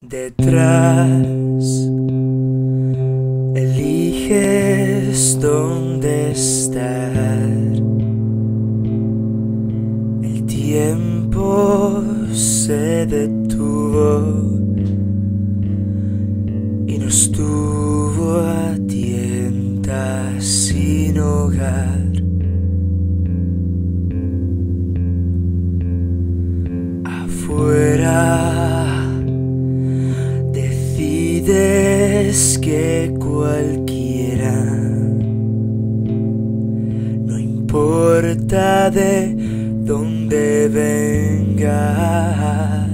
Detrás, eliges dónde estar. El tiempo se detuvo y nos tuvo a tientas sin hogar. Afuera decides que cualquiera, no importa de dónde venga,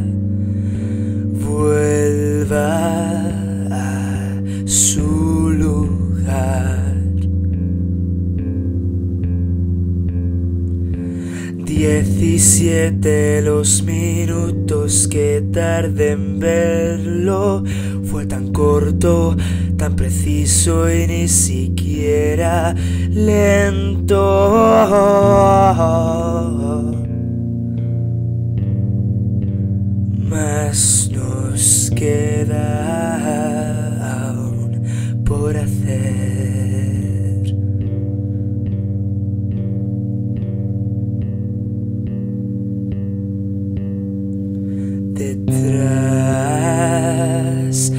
vuelva a su lugar. 17 los minutos que tardé en verlo, fue tan corto, tan preciso y ni siquiera lento. Mas nos queda aún por hacer. Detrás,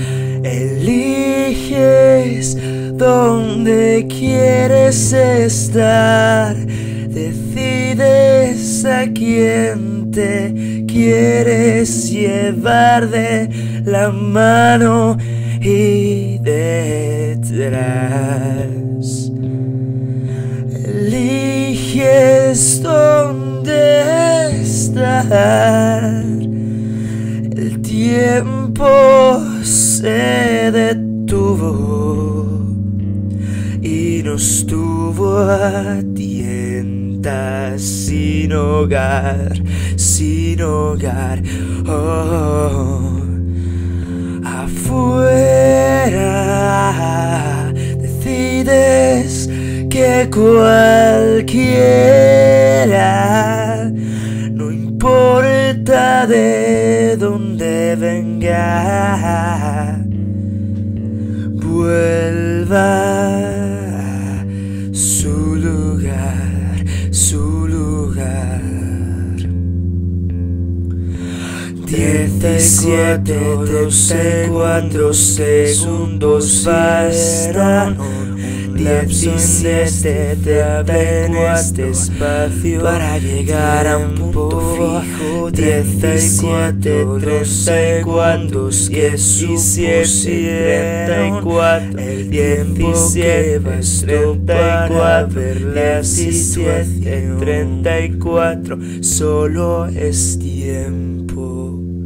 eliges dónde quieres estar, decides a quién te quieres llevar de la mano, y detrás eliges dónde estar. El tiempo se detuvo y nos tuvo a tientas sin hogar, sin hogar. Oh, afuera decides que cualquiera, no importa de dónde venga, vuelva a su lugar, su lugar. 17, 34 segundos bastan. 17 apenas espacio para llegar a un punto fijo. 17, 34, 17, 34. El tiempo que bastó para ver la situación. 34, solo es tiempo.